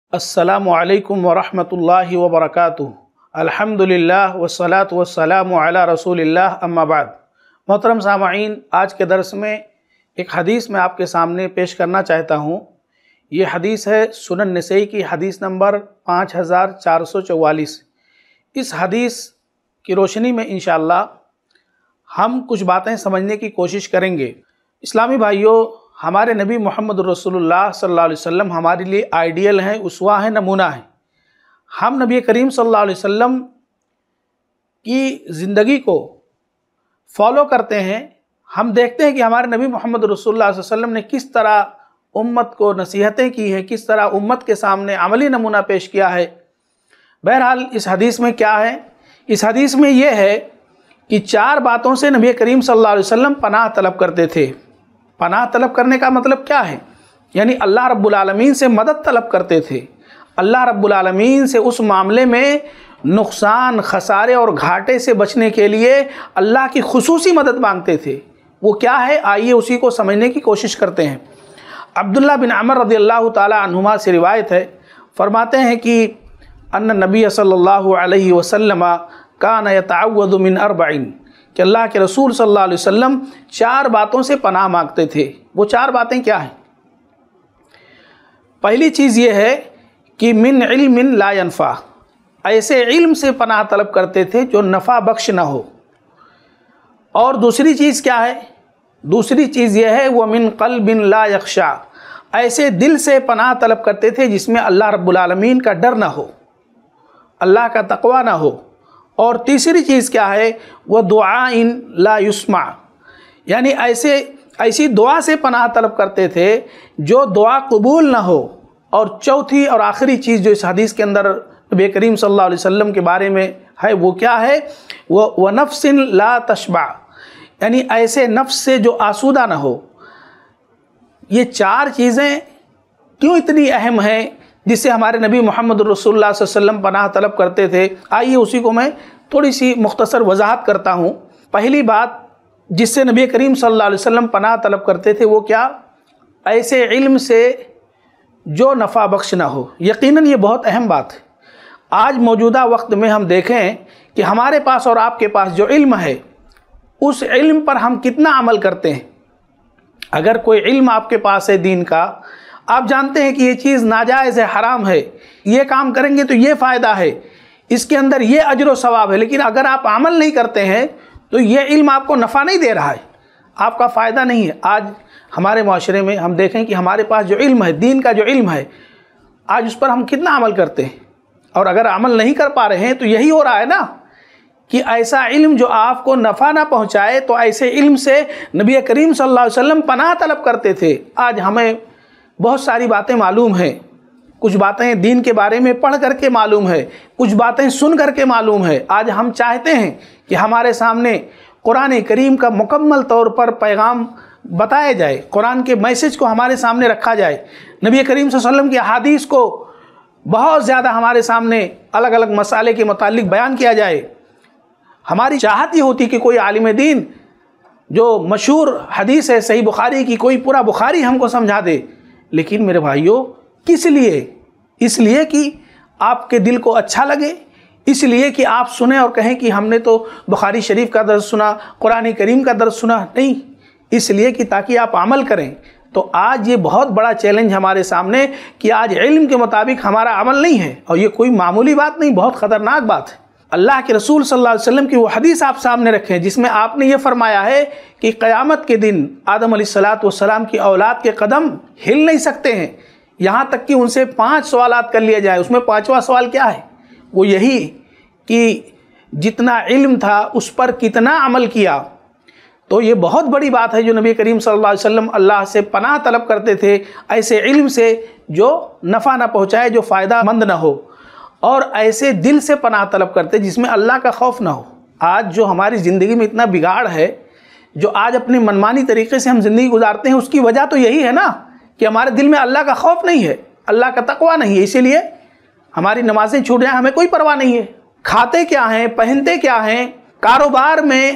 السلام علیکم ورحمۃ اللہ وبرکاتہ۔ الحمدللہ والصلاة والسلام علی رسول اللہ، اما بعد۔ محترم سامعین، آج کے درس میں ایک حدیث میں آپ کے سامنے پیش کرنا چاہتا ہوں۔ یہ حدیث ہے سنن نسائی کی حدیث نمبر 5444۔ اس حدیث کی روشنی میں انشاءاللہ ہم کچھ باتیں سمجھنے کی کوشش کریں گے۔ اسلامی بھائیوں، ہمارے نبی محمد رسول اللہ صلی اللہ علیہ وسلم ہمارے لیے آئیڈیل ہیں، اسوہ ہیں، نمونہ ہیں۔ ہم نبی کریم صلی اللہ علیہ وسلم کی زندگی کو فالو کرتے ہیں۔ ہم دیکھتے ہیں کہ ہمارے نبی محمد رسول اللہ صلی اللہ علیہ وسلم نے کس طرح امت کو نصیحتیں کی ہیں، کس طرح امت کے سامنے عملی نمونہ پیش کیا ہے۔ بہرحال اس حدیث میں کیا ہے؟ اس حدیث میں یہ ہے کہ 4 باتوں سے نبی کریم صلی اللہ علیہ وسلم پناہ طلب کرتے تھے۔ پناہ طلب کرنے کا مطلب کیا ہے؟ یعنی اللہ رب العالمین سے مدد طلب کرتے تھے۔ اللہ رب العالمین سے اس معاملے میں نقصان، خسارے اور گھاٹے سے بچنے کے لیے اللہ کی خصوصی مدد مانگتے تھے۔ وہ کیا ہے؟ آئیے اسی کو سمجھنے کی کوشش کرتے ہیں۔ عبداللہ بن عمر رضی اللہ تعالی عنہما سے روایت ہے، فرماتے ہیں کہ ان نبی صلی اللہ علیہ وسلم کان یتعوذ من 4، کہ اللہ کے رسول صلی اللہ علیہ وسلم 4 باتوں سے پناہ مانگتے تھے۔ وہ 4 باتیں کیا ہیں؟ پہلی چیز یہ ہے کہ من علم لا ينفع، ایسے علم سے پناہ طلب کرتے تھے جو نفع بخش نہ ہو۔ اور دوسری چیز کیا ہے؟ دوسری چیز یہ ہے ومن قلب لا يخشع، ایسے دل سے پناہ طلب کرتے تھے جس میں اللہ رب العالمین کا ڈر نہ ہو، اللہ کا تقوی نہ ہو۔ اور تیسری چیز کیا ہے؟ وہ دعاء لا يسمع، یعنی ایسی دعا سے پناہ طلب کرتے تھے جو دعا قبول نہ ہو۔ اور چوتھی اور آخری چیز جو اس حدیث کے اندر نبی کریم صلی اللہ علیہ وسلم کے بارے میں ہے وہ کیا ہے؟ وہ نفس لا تشبع، یعنی ایسے نفس سے جو آسودہ نہ ہو۔ یہ 4 چیزیں کیوں اتنی اہم ہیں جس سے ہمارے نبی محمد رسول اللہ صلی اللہ علیہ وسلم پناہ طلب کرتے تھے؟ آئیے اسی کو میں تھوڑی سی مختصر وضاحت کرتا ہوں۔ پہلی بات جس سے نبی کریم صلی اللہ علیہ وسلم پناہ طلب کرتے تھے وہ کیا؟ ایسے علم سے جو نفع بخش نہ ہو۔ یقیناً یہ بہت اہم بات ہے۔ آج موجودہ وقت میں ہم دیکھیں کہ ہمارے پاس اور آپ کے پاس جو علم ہے اس علم پر ہم کتنا عمل کرتے ہیں۔ اگر کوئی علم آپ کے پاس ہے دین کا، آپ جانتے ہیں کہ یہ چیز ناجائز ہے، حرام ہے، یہ کام کریں گے تو یہ فائدہ ہے، اس کے اندر یہ اجر و ثواب ہے، لیکن اگر آپ عمل نہیں کرتے ہیں تو یہ علم آپ کو نفع نہیں دے رہا ہے، آپ کا فائدہ نہیں ہے۔ آج ہمارے معاشرے میں ہم دیکھیں کہ ہمارے پاس جو علم ہے، دین کا جو علم ہے، آج اس پر ہم کتنا عمل کرتے ہیں، اور اگر عمل نہیں کر پا رہے ہیں تو یہی ہو رہا ہے نا کہ ایسا علم جو آپ کو نفع نہ پہنچائے، تو ایسے علم سے نبی کریم صلی اللہ علیہ وسلم پناہ طلب کرتے تھے۔ آج ہمیں بہت ساری باتیں معلوم ہیں، کچھ باتیں دین کے بارے میں پڑھ کر کے معلوم ہے، کچھ باتیں سن کر کے معلوم ہے۔ آج ہم چاہتے ہیں کہ ہمارے سامنے قرآن کریم کا مکمل طور پر پیغام بتایا جائے، قرآن کے میسج کو ہمارے سامنے رکھا جائے، نبی کریم صلی اللہ علیہ وسلم کی احادیث کو بہت زیادہ ہمارے سامنے الگ الگ مسائل کے متعلق بیان کیا جائے۔ ہماری چاہت یہ ہوتی کہ کوئی عالم دین جو مشہور حدیث ہے صحیح بخاری کی، کوئی پورا بخاری ہم کو سمجھا دے۔ لیکن میرے بھائیوں، کس لیے؟ اس لیے کہ آپ کے دل کو اچھا لگے، اس لیے کہ آپ سنیں اور کہیں کہ ہم نے تو بخاری شریف کا درس سنا، قرآن کریم کا درس سنا، نہیں، اس لیے کہ تاکہ آپ عمل کریں۔ تو آج یہ بہت بڑا چیلنج ہمارے سامنے کہ آج علم کے مطابق ہمارا عمل نہیں ہے، اور یہ کوئی معمولی بات نہیں، بہت خطرناک بات ہے۔ اللہ کے رسول صلی اللہ علیہ وسلم کی وہ حدیث آپ سامنے رکھیں جس میں آپ نے یہ فرمایا ہے کہ قیامت کے دن آدم علیہ السلام کی اولاد کے قدم ہل نہیں سکتے ہیں، یہاں تک کہ ان سے 5 سوالات کر لیے جائیں۔ اس میں 5واں سوال کیا ہے؟ وہ یہی کہ جتنا علم تھا اس پر کتنا عمل کیا۔ تو یہ بہت بڑی بات ہے جو نبی کریم صلی اللہ علیہ وسلم اللہ سے پناہ طلب کرتے تھے، ایسے علم سے جو نفع نہ پہنچائے، جو فائدہ مند نہ ہو، اور ایسے دل سے پناہ طلب کرتے جس میں اللہ کا خوف نہ ہو۔ آج جو ہماری زندگی میں اتنا بگاڑ ہے، جو آج اپنے منمانی طریقے سے ہم زندگی گزارتے ہیں، اس کی وجہ تو یہی ہے نا کہ ہمارے دل میں اللہ کا خوف نہیں ہے، اللہ کا تقوی نہیں ہے۔ اسی لیے ہماری نمازیں چھوٹ جائیں ہمیں کوئی پرواہ نہیں ہے، کھاتے کیا ہیں، پہنتے کیا ہیں، کاروبار میں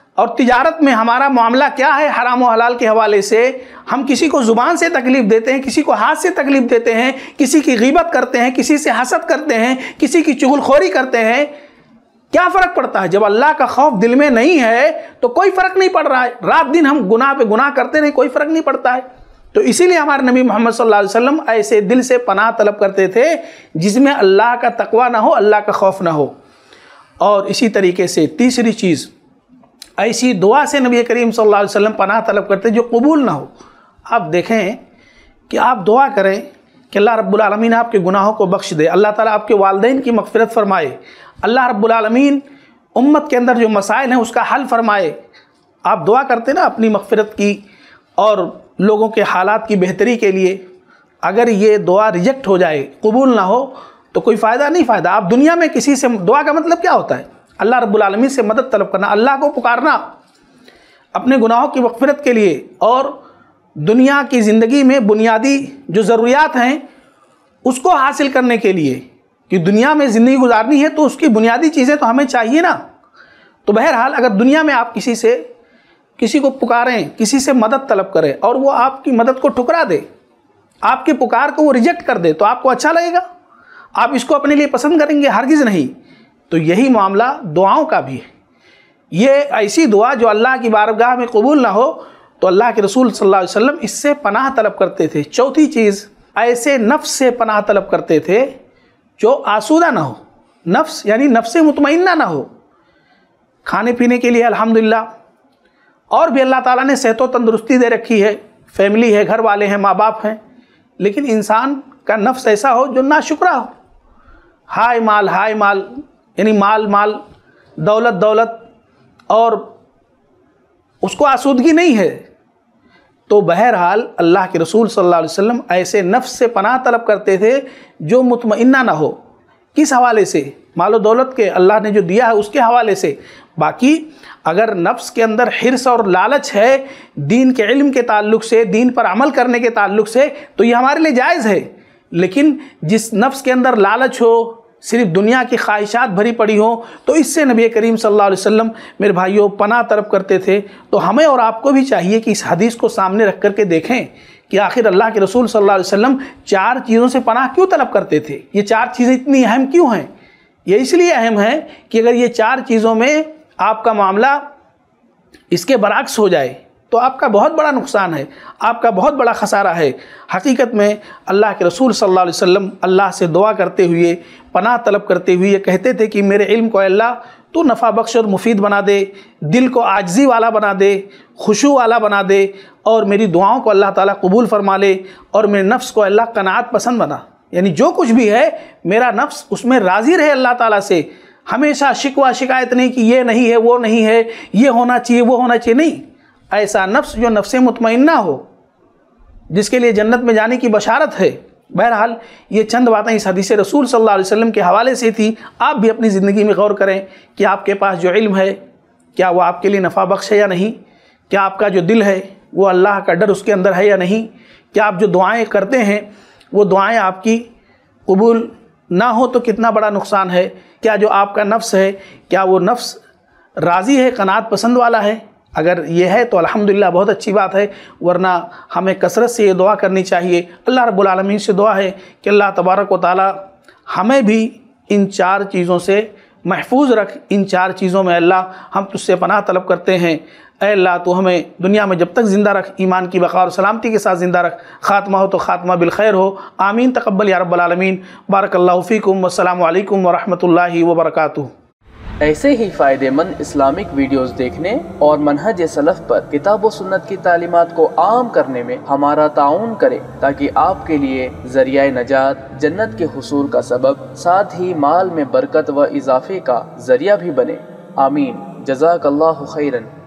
اور تجارت میں ہمارا معاملہ کیا ہے حرام و حلال کے حوالے سے؟ ہم کسی کو زبان سے تکلیف دیتے ہیں، کسی کو ہاتھ سے تکلیف دیتے ہیں، کسی کی غیبت کرتے ہیں، کسی سے حسد کرتے ہیں، کسی کی چغل خوری کرتے ہیں۔ کیا فرق پڑتا ہے؟ جب اللہ کا خوف دل میں نہیں ہے تو کوئی فرق نہیں پڑ رہا ہے، رات دن ہم گناہ پہ گناہ کرتے نہیں، کوئی فرق نہیں پڑتا ہے۔ تو اسی لیے ہمارے نبی محمد صلی اللہ علیہ وسلم ایسے دل سے پناہ طلب کرتے تھے جس میں اللہ کا تقوی نہ ہو، اللہ کا خوف نہ ہو۔ اور اسی طریقے سے تیسری چیز، ایسی دعا سے نبی کریم صلی اللہ علیہ وسلم پناہ طلب کرتے جو قبول نہ ہو۔ آپ دیکھیں کہ آپ دعا کریں کہ اللہ رب العالمین آپ کے گناہوں کو بخش دے، اللہ تعالیٰ آپ کے والدین کی مغفرت فرمائے، اللہ رب العالمین امت کے اندر جو مسائل ہیں اس کا حل فرمائے۔ آپ دعا کرتے نا اپنی مغفرت کی اور لوگوں کے حالات کی بہتری کے لیے۔ اگر یہ دعا ریجیکٹ ہو جائے، قبول نہ ہو، تو کوئی فائدہ نہیں۔ فائدہ آپ دنیا میں کسی سے دعا کا مطلب کیا ہوتا ہے؟ اللہ رب العالمین سے مدد طلب کرنا، اللہ کو پکارنا اپنے گناہوں کی مغفرت کے لیے، اور دنیا کی زندگی میں بنیادی جو ضروریات ہیں اس کو حاصل کرنے کے لیے، کہ دنیا میں زندگی گزارنی ہے تو اس کی بنیادی چیزیں تو ہمیں چاہیے نا۔ تو بہرحال اگر دنیا میں آپ کسی کو پکاریں، کسی سے مدد طلب کریں اور وہ آپ کی مدد کو ٹھکرا دے، آپ کی پکار کو وہ ریجیکٹ کر دے، تو آپ کو اچھا لگے گا؟ آپ اس کو اپنے لیے پسند کریں گے؟ ہرگز نہیں۔ تو یہی معاملہ دعاؤں کا بھی ہے۔ یہ ایسی دعا جو اللہ کی بارگاہ میں قبول نہ ہو تو اللہ کے رسول صلی اللہ علیہ وسلم اس سے پناہ طلب کرتے تھے۔ چوتھی چیز، ایسے نفس سے پناہ طلب کرتے تھے جو آسودہ نہ ہو، نفس یعنی نفس مطمئنہ نہ ہو۔ کھانے پینے کے لیے الحمدللہ اور بھی اللہ تعالیٰ نے صحت و تندرستی دے رکھی ہے، فیملی ہے، گھر والے ہیں، ماں باپ ہیں، لیکن انسان کا نفس ایسا ہو جو ناشکرا ہو، ہائے مال یعنی مال دولت اور اس کو آسودگی نہیں ہے۔ تو بہرحال اللہ کے رسول صلی اللہ علیہ وسلم ایسے نفس سے پناہ طلب کرتے تھے جو مطمئنہ نہ ہو۔ کس حوالے سے؟ مال و دولت کے اللہ نے جو دیا ہے اس کے حوالے سے۔ باقی اگر نفس کے اندر حرص اور لالچ ہے دین کے علم کے تعلق سے، دین پر عمل کرنے کے تعلق سے، تو یہ ہمارے لیے جائز ہے۔ لیکن جس نفس کے اندر لالچ ہو، صرف دنیا کی خواہشات بھری پڑی ہوں، تو اس سے نبی کریم صلی اللہ علیہ وسلم میرے بھائیوں پناہ طلب کرتے تھے۔ تو ہمیں اور آپ کو بھی چاہیے کہ اس حدیث کو سامنے رکھ کر کے دیکھیں کہ آخر اللہ کے رسول صلی اللہ علیہ وسلم 4 چیزوں سے پناہ کیوں طلب کرتے تھے؟ یہ 4 چیزیں اتنی اہم کیوں ہیں؟ یہ اس لیے اہم ہے کہ اگر یہ 4 چیزوں میں آپ کا معاملہ اس کے برعکس ہو جائے تو آپ کا بہت بڑا نقصان ہے، آپ کا بہت بڑا خسارہ ہے۔ حقیقت میں اللہ کے رسول صلی اللہ علیہ وسلم اللہ سے دعا کرتے ہوئے، پناہ طلب کرتے ہوئے یہ کہتے تھے کہ میرے علم کو اے اللہ تو نفع بخش اور مفید بنا دے، دل کو عاجزی والا بنا دے، خشوع والا بنا دے، اور میری دعاؤں کو اللہ تعالیٰ قبول فرما لے، اور میرے نفس کو اللہ قناعت پسند بنا، یعنی جو کچھ بھی ہے میرا نفس اس میں راضی رہے اللہ تعالیٰ سے۔ ہمیشہ شکوہ شکایت نہیں کہ یہ نہیں ہے، وہ نہیں ہے، یہ ہونا چاہیے، وہ ہونا چاہیے، نہیں۔ ایسا نفس جو نفس مطمئنہ ہو، جس کے لیے جنت میں جانے کی بشارت ہے۔ بہرحال یہ چند باتیں اس حدیث رسول صلی اللہ علیہ وسلم کے حوالے سے تھی۔ آپ بھی اپنی زندگی میں غور کریں کہ آپ کے پاس جو علم ہے کیا وہ آپ کے لیے نفع بخش ہے یا نہیں؟ کیا آپ کا جو دل ہے وہ اللہ کا ڈر اس کے اندر ہے یا نہیں؟ کیا آپ جو دعائیں کرتے ہیں وہ دعائیں آپ کی قبول نہ ہو تو کتنا بڑا نقصان ہے؟ کیا جو آپ کا نفس ہے کیا وہ نفس راضی ہے، قناعت پسند والا ہے؟ اگر یہ ہے تو الحمدللہ بہت اچھی بات ہے، ورنہ ہمیں کثرت سے یہ دعا کرنی چاہیے۔ اللہ رب العالمین سے دعا ہے کہ اللہ تبارک و تعالی ہمیں بھی ان 4 چیزوں سے محفوظ رکھ۔ ان 4 چیزوں میں اللہ ہم تجھ سے پناہ طلب کرتے ہیں۔ اے اللہ تو ہمیں دنیا میں جب تک زندہ رکھ، ایمان کی بقا اور سلامتی کے ساتھ زندہ رکھ، خاتمہ ہو تو خاتمہ بالخیر ہو۔ آمین تقبل یا رب العالمین۔ بارک اللہ فیکم، والسلام علیکم ورحمۃ اللہ وبرکاتہ۔ ایسے ہی فائدہ مند اسلامک ویڈیوز دیکھنے اور منہج سلف پر کتاب و سنت کی تعلیمات کو عام کرنے میں ہمارا تعاون کریں، تاکہ آپ کے لیے ذریعہ نجات، جنت کے حصول کا سبب، ساتھ ہی مال میں برکت و اضافے کا ذریعہ بھی بنے۔ آمین۔ جزاک اللہ خیرن۔